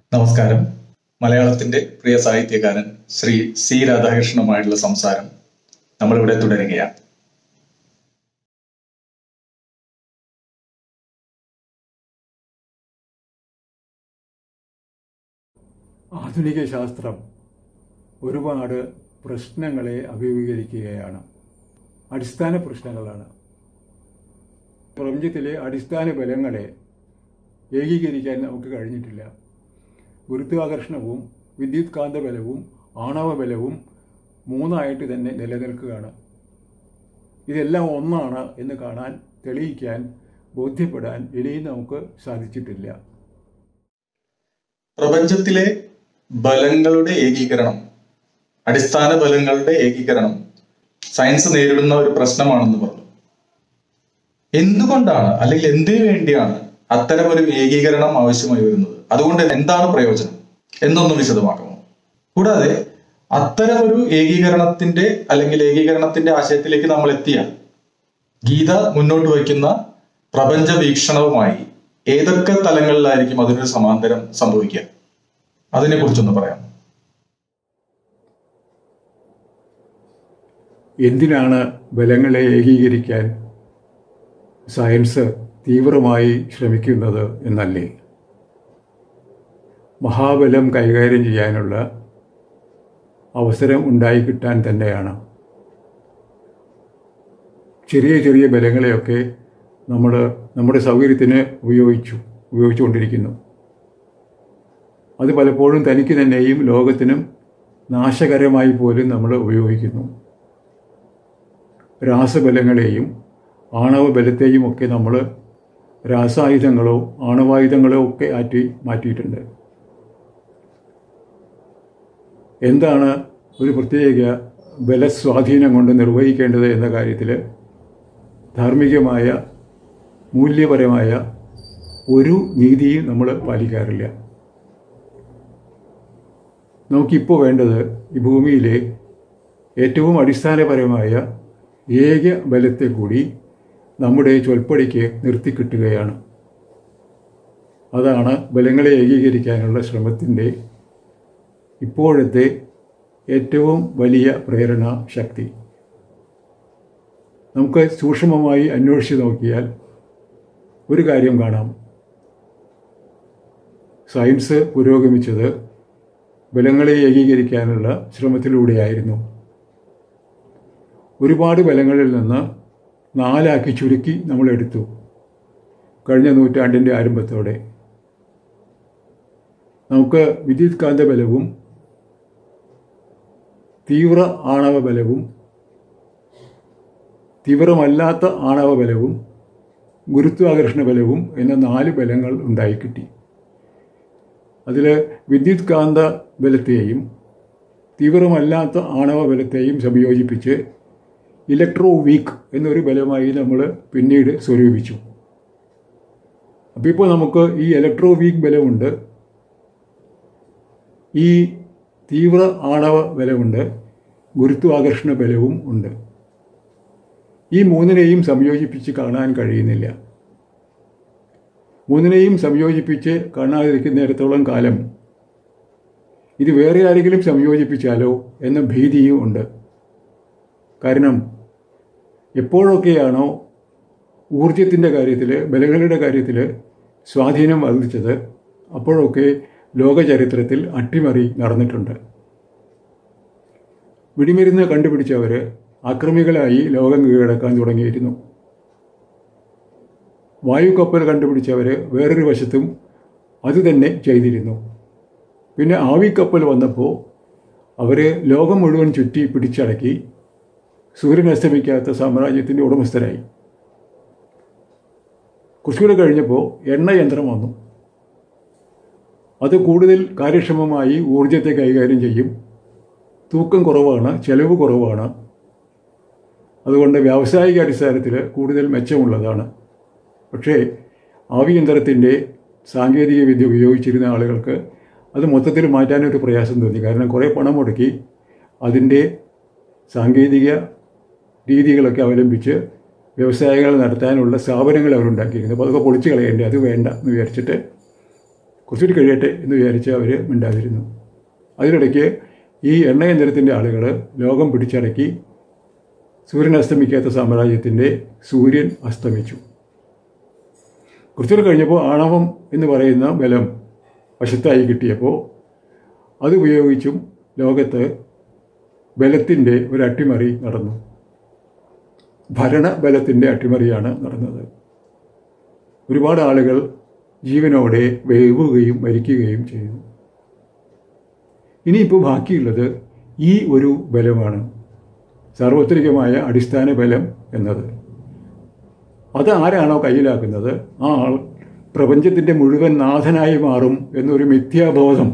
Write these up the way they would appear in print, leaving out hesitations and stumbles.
നമസ്കാരം. മലയാളത്തിന്റെ പ്രിയ സാഹിത്യകാരൻ ശ്രീ സി രാധാകൃഷ്ണനുമായിട്ടുള്ള സംസാരം നമ്മളിവിടെ തുടരുകയാണ്. ആധുനിക ശാസ്ത്രം ഒരുപാട് പ്രശ്നങ്ങളെ അഭിമുഖീകരിക്കുകയാണ്. അടിസ്ഥാന പ്രശ്നങ്ങളാണ്. പ്രപഞ്ചത്തിലെ അടിസ്ഥാന ബലങ്ങളെ ഏകീകരിക്കാൻ നമുക്ക് കഴിഞ്ഞിട്ടില്ല. ഗുരുത്വാകർഷണവും വിദ്യുത് കാന്തബലവും ആണവ ബലവും മൂന്നായിട്ട് തന്നെ നിലനിൽക്കുകയാണ്. ഇതെല്ലാം ഒന്നാണ് എന്ന് കാണാൻ, തെളിയിക്കാൻ, ബോധ്യപ്പെടാൻ ഇനിയും നമുക്ക് സാധിച്ചിട്ടില്ല. പ്രപഞ്ചത്തിലെ ബലങ്ങളുടെ ഏകീകരണം, അടിസ്ഥാന ബലങ്ങളുടെ ഏകീകരണം സയൻസ് നേരിടുന്ന ഒരു പ്രശ്നമാണെന്ന് പറഞ്ഞു. എന്തുകൊണ്ടാണ്, അല്ലെങ്കിൽ എന്തിനു വേണ്ടിയാണ് അത്തരമൊരു ഏകീകരണം ആവശ്യമായി വരുന്നത്? അതുകൊണ്ട് എന്താണ് പ്രയോജനം എന്നൊന്ന് വിശദമാക്കണോ? കൂടാതെ അത്തരമൊരു ഏകീകരണത്തിന്റെ അല്ലെങ്കിൽ ഏകീകരണത്തിന്റെ ആശയത്തിലേക്ക് നമ്മൾ എത്തിയാൽ ഗീത മുന്നോട്ട് വയ്ക്കുന്ന പ്രപഞ്ച വീക്ഷണവുമായി ഏതൊക്കെ തലങ്ങളിലായിരിക്കും അതിനൊരു സമാന്തരം സംഭവിക്കുക? അതിനെ കുറിച്ചൊന്ന് പറയാം. എന്തിനാണ് ബലങ്ങളെ ഏകീകരിക്കാൻ സയൻസ് തീവ്രമായി ശ്രമിക്കുന്നത് എന്നല്ലേ? മഹാബലം കൈകാര്യം ചെയ്യാനുള്ള അവസരം ഉണ്ടായിക്കിട്ടാൻ തന്നെയാണ്. ചെറിയ ചെറിയ ബലങ്ങളെയൊക്കെ നമ്മൾ നമ്മുടെ സൗകര്യത്തിന് ഉപയോഗിച്ചുകൊണ്ടിരിക്കുന്നു. അത് പലപ്പോഴും തനിക്ക് തന്നെയും ലോകത്തിനും നാശകരമായി പോലും നമ്മൾ ഉപയോഗിക്കുന്നു. രാസബലങ്ങളെയും ആണവ ബലത്തെയും ഒക്കെ നമ്മൾ രാസായുധങ്ങളോ ആണവായുധങ്ങളോ ഒക്കെ മാറ്റിയിട്ടുണ്ട്. എന്താണ് ഒരു പ്രത്യേക ബലസ്വാധീനം കൊണ്ട് നിർവഹിക്കേണ്ടത് എന്ന കാര്യത്തിൽ ധാർമ്മികമായ മൂല്യപരമായ ഒരു നീതിയും നമ്മൾ പാലിക്കാറില്ല. നമുക്കിപ്പോൾ വേണ്ടത് ഈ ഭൂമിയിലെ ഏറ്റവും അടിസ്ഥാനപരമായ ഏക ബലത്തെ കൂടി നമ്മുടെ ചൊൽപ്പടിക്ക് നിർത്തിക്കിട്ടുകയാണ്. അതാണ് ബലങ്ങളെ ഏകീകരിക്കാനുള്ള ശ്രമത്തിൻ്റെ ഇപ്പോഴത്തെ ഏറ്റവും വലിയ പ്രേരണാ ശക്തി. നമുക്ക് സൂക്ഷ്മമായി അന്വേഷിച്ച് നോക്കിയാൽ ഒരു കാര്യം കാണാം. സയൻസ് പുരോഗമിച്ചത് ബലങ്ങളെ ഏകീകരിക്കാനുള്ള ശ്രമത്തിലൂടെയായിരുന്നു. ഒരുപാട് ബലങ്ങളിൽ നിന്ന് 4 ചുരുക്കി നമ്മൾ എടുത്തു കഴിഞ്ഞ നൂറ്റാണ്ടിൻ്റെ ആരംഭത്തോടെ. നമുക്ക് വിദ്യുത് കാന്തബലവും തീവ്ര ആണവ ബലവും തീവ്രമല്ലാത്ത ആണവ ബലവും ഗുരുത്വാകർഷണ ബലവും എന്ന 4 ബലങ്ങൾ ഉണ്ടായിക്കിട്ടി. അതിൽ വിദ്യുത് കാന്ത ബലത്തെയും തീവ്രമല്ലാത്ത ആണവ ബലത്തെയും സംയോജിപ്പിച്ച് ഇലക്ട്രോ വീക്ക് എന്നൊരു ബലമായി നമ്മൾ പിന്നീട് സ്വരൂപിച്ചു. അപ്പോൾ ഇപ്പോൾ നമുക്ക് ഈ ഇലക്ട്രോ വീക്ക് ബലമുണ്ട്, ഈ തീവ്ര ആണവ ബലമുണ്ട്, ഗുരുത്വാകർഷണ ബലവും ഉണ്ട്. ഈ മൂന്നിനെയും സംയോജിപ്പിച്ച് കാണാൻ കഴിയുന്നില്ല. മൂന്നിനെയും സംയോജിപ്പിച്ച് കാണാതിരിക്കുന്നിടത്തോളം കാലം ഇത് വേറെ ആരെങ്കിലും സംയോജിപ്പിച്ചാലോ എന്ന ഭീതിയും ഉണ്ട്. കാരണം എപ്പോഴൊക്കെയാണോ ഊർജത്തിൻ്റെ കാര്യത്തിൽ, ബലങ്ങളുടെ കാര്യത്തിൽ സ്വാധീനം വർദ്ധിച്ചത്, അപ്പോഴൊക്കെ ലോകചരിത്രത്തിൽ അട്ടിമറി നടന്നിട്ടുണ്ട്. വെടിമരുന്ന് കണ്ടുപിടിച്ചവർ ആക്രമികളായി ലോകം കീഴടക്കാൻ തുടങ്ങിയിരുന്നു. വായുക്കപ്പൽ കണ്ടുപിടിച്ചവർ വേറൊരു വശത്തും അതുതന്നെ ചെയ്തിരുന്നു. പിന്നെ ആവിക്കപ്പൽ വന്നപ്പോൾ അവർ ലോകം മുഴുവൻ ചുറ്റി പിടിച്ചടക്കി സൂര്യൻ അസ്തമിക്കാത്ത സാമ്രാജ്യത്തിൻ്റെ ഉടമസ്ഥരായി. കുറച്ചുകൂടെ കഴിഞ്ഞപ്പോൾ എണ്ണയന്ത്രം വന്നു. അത് കൂടുതൽ കാര്യക്ഷമമായി ഊർജത്തെ കൈകാര്യം ചെയ്യും. തൂക്കം കുറവാണ്, ചെലവ് കുറവാണ്. അതുകൊണ്ട് വ്യാവസായിക അടിസ്ഥാനത്തിൽ കൂടുതൽ മെച്ചമുള്ളതാണ്. പക്ഷേ ആവിയന്ത്രത്തിൻ്റെ സാങ്കേതിക വിദ്യ ഉപയോഗിച്ചിരുന്ന ആളുകൾക്ക് അത് മൊത്തത്തിൽ മാറ്റാനൊരു പ്രയാസം തോന്നി. കാരണം കുറേ പണം മുടക്കി അതിൻ്റെ സാങ്കേതിക രീതികളൊക്കെ അവലംബിച്ച് വ്യവസായങ്ങൾ നടത്താനുള്ള സ്ഥാപനങ്ങൾ അവരുണ്ടാക്കിയിരുന്നു. അപ്പോൾ അതൊക്കെ പൊളിച്ച് കളയേണ്ടത്, അത് വേണ്ട എന്ന് വിചാരിച്ചിട്ട് കുറച്ചുകൂടി കഴിയട്ടെ എന്ന് വിചാരിച്ച് അവർ മിണ്ടാതിരുന്നു. അതിനിടയ്ക്ക് ഈ എണ്ണയന്ത്രത്തിൻ്റെ ആളുകൾ ലോകം പിടിച്ചടക്കി സൂര്യൻ അസ്തമിക്കാത്ത സാമ്രാജ്യത്തിൻ്റെ സൂര്യൻ അസ്തമിച്ചു. കുറച്ചുകൂടി കഴിഞ്ഞപ്പോൾ ആണവം എന്ന് പറയുന്ന ബലം വശത്തായി കിട്ടിയപ്പോൾ അതുപയോഗിച്ചും ലോകത്ത് ബലത്തിൻ്റെ ഒരു അട്ടിമറി നടന്നു. ഭരണബലത്തിൻ്റെ അട്ടിമറിയാണ് നടന്നത്. ഒരുപാട് ആളുകൾ ജീവനോടെ വേവുകയും മരിക്കുകയും ചെയ്തു. ഇനിയിപ്പോൾ ബാക്കിയുള്ളത് ഈ ഒരു ബലമാണ്, സാർവത്രികമായ അടിസ്ഥാന ബലം എന്നത്. അത് ആരാണോ കയ്യിലാക്കുന്നത് ആ ആൾ പ്രപഞ്ചത്തിൻ്റെ മുഴുവൻ നാഥനായി മാറും എന്നൊരു മിഥ്യാബോധം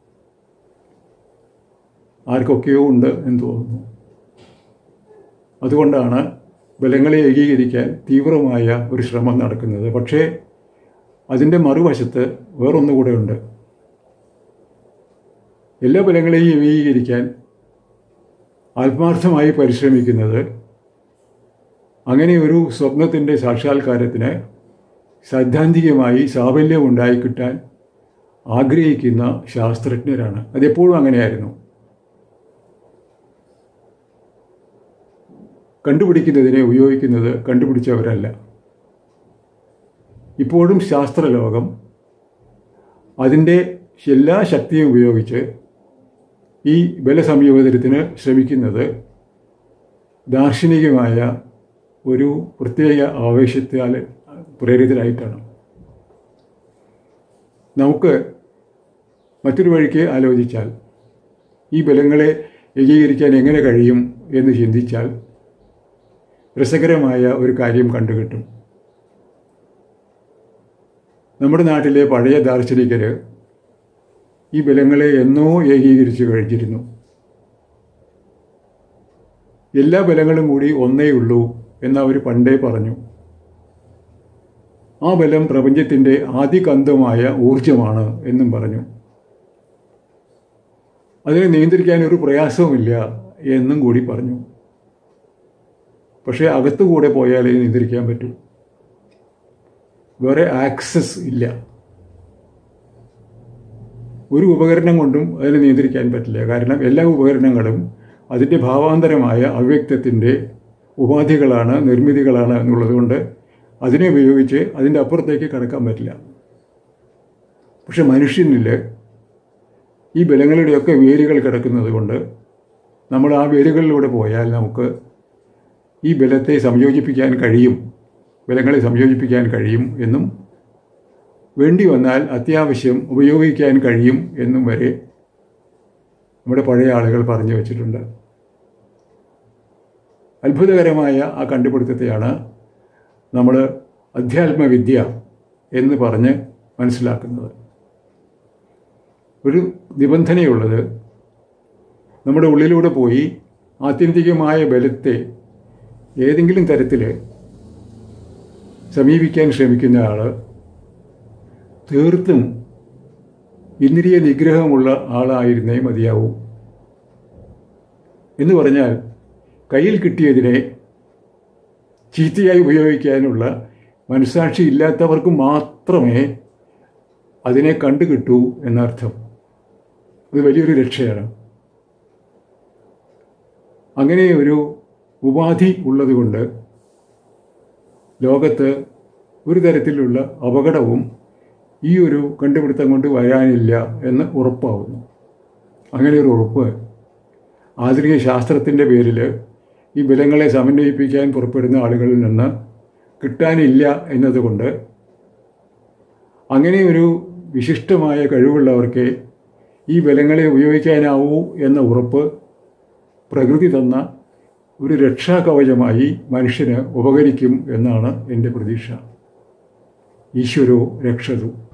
ആർക്കൊക്കെയോ ഉണ്ട് എന്ന് തോന്നുന്നു. അതുകൊണ്ടാണ് ബലങ്ങളെ ഏകീകരിക്കാൻ തീവ്രമായ ഒരു ശ്രമം നടക്കുന്നത്. പക്ഷേ അതിൻ്റെ മറുവശത്ത് വേറൊന്നുകൂടെ ഉണ്ട്. എല്ലാ ബലങ്ങളെയും ഏകീകരിക്കാൻ ആത്മാർത്ഥമായി പരിശ്രമിക്കുന്നത് അങ്ങനെ ഒരു സ്വപ്നത്തിൻ്റെ സാക്ഷാത്കാരത്തിന് സൈദ്ധാന്തികമായി സാഫല്യം ഉണ്ടായിക്കിട്ടാൻ ആഗ്രഹിക്കുന്ന ശാസ്ത്രജ്ഞരാണ്. അതെപ്പോഴും അങ്ങനെയായിരുന്നു. കണ്ടുപിടിക്കുന്നതിനെ ഉപയോഗിക്കുന്നത് കണ്ടുപിടിച്ചവരല്ല. ഇപ്പോഴും ശാസ്ത്രലോകം അതിൻ്റെ എല്ലാ ശക്തിയും ഉപയോഗിച്ച് ഈ ബലസംയോജനത്തിന് ശ്രമിക്കുന്നത് ദാർശനികമായ ഒരു പ്രത്യേക ആവേശത്താൽ പ്രേരിതരായിട്ടാണ്. നമുക്ക് മറ്റൊരു വഴിക്ക് ആലോചിച്ചാൽ ഈ ബലങ്ങളെ ഏകീകരിക്കാൻ എങ്ങനെ കഴിയും എന്ന് ചിന്തിച്ചാൽ രസകരമായ ഒരു കാര്യം കണ്ടുകിട്ടും. നമ്മുടെ നാട്ടിലെ പഴയ ദാർശനികർ ഈ ബലങ്ങളെ എന്നോ ഏകീകരിച്ചു കഴിഞ്ഞിരുന്നു. എല്ലാ ബലങ്ങളും കൂടി ഒന്നേ ഉള്ളൂ എന്നവർ പണ്ടേ പറഞ്ഞു. ആ ബലം പ്രപഞ്ചത്തിൻ്റെ ആദികന്തമായ ഊർജമാണ് എന്നും പറഞ്ഞു. അതിനെ നിയന്ത്രിക്കാൻ ഒരു പ്രയാസവുമില്ല എന്നും കൂടി പറഞ്ഞു. പക്ഷേ അകത്തുകൂടെ പോയാലേ നിയന്ത്രിക്കാൻ പറ്റൂ. വേറെ ആക്സസ് ഇല്ല. ഒരു ഉപകരണം കൊണ്ടും അതിനെ നിയന്ത്രിക്കാൻ പറ്റില്ല. കാരണം എല്ലാ ഉപകരണങ്ങളും അതിൻ്റെ ഭാവാന്തരമായ അവ്യക്തത്തിൻ്റെ ഉപാധികളാണ്, നിർമ്മിതികളാണ് എന്നുള്ളത് കൊണ്ട് അതിനെ ഉപയോഗിച്ച് അതിൻ്റെ അപ്പുറത്തേക്ക് കടക്കാൻ പറ്റില്ല. പക്ഷെ മനുഷ്യനിൽ ഈ ബലങ്ങളുടെയൊക്കെ വേരുകൾ കിടക്കുന്നത് കൊണ്ട് നമ്മൾ ആ വേരുകളിലൂടെ പോയാൽ നമുക്ക് ഈ ബലത്തെ സംയോജിപ്പിക്കാൻ കഴിയും, ബലങ്ങളെ സംയോജിപ്പിക്കാൻ കഴിയും എന്നും വേണ്ടി വന്നാൽ അത്യാവശ്യം ഉപയോഗിക്കാൻ കഴിയും എന്നും വരെ നമ്മുടെ പഴയ ആളുകൾ പറഞ്ഞു വച്ചിട്ടുണ്ട്. അത്ഭുതകരമായ ആ കണ്ടുപിടുത്തത്തെയാണ് നമ്മൾ അധ്യാത്മവിദ്യ എന്ന് പറഞ്ഞ് മനസ്സിലാക്കുന്നത്. ഒരു നിബന്ധനയുള്ളത് നമ്മുടെ ഉള്ളിലൂടെ പോയി ആത്യന്തികമായ ബലത്തെ ഏതെങ്കിലും തരത്തിൽ സമീപിക്കാൻ ശ്രമിക്കുന്ന ആൾ തീർത്തും ഇന്ദ്രിയ നിഗ്രഹമുള്ള ആളായിരുന്നേ മതിയാവൂ. എന്ന് പറഞ്ഞാൽ കയ്യിൽ കിട്ടിയതിനെ ചീത്തയായി ഉപയോഗിക്കാനുള്ള മനസ്സാക്ഷി ഇല്ലാത്തവർക്ക് മാത്രമേ അതിനെ കണ്ടുകിട്ടൂ എന്നർത്ഥം. അത് വലിയൊരു രക്ഷയാണ്. അങ്ങനെ ഒരു ഉപാധി ഉള്ളതുകൊണ്ട് ലോകത്ത് ഒരു തരത്തിലുള്ള അപകടവും ഈ ഒരു കണ്ടുപിടുത്തം കൊണ്ട് വരാനില്ല എന്ന് ഉറപ്പാവുന്നു. അങ്ങനെ ഒരു ഉറപ്പ് ആധുനിക ശാസ്ത്രത്തിൻ്റെ പേരിൽ ഈ ബലങ്ങളെ സമന്വയിപ്പിക്കാൻ പുറപ്പെടുന്ന ആളുകളിൽ നിന്ന് കിട്ടാനില്ല എന്നതുകൊണ്ട് അങ്ങനെ ഒരു വിശിഷ്ടമായ കഴിവുള്ളവർക്ക് ഈ ബലങ്ങളെ ഉപയോഗിക്കാനാവൂ എന്ന ഉറപ്പ് പ്രകൃതി തന്ന ഒരു രക്ഷാകവചമായി മനുഷ്യന് ഉപകരിക്കും എന്നാണ് എൻ്റെ പ്രതീക്ഷ. ഈശ്വരോ രക്ഷതു.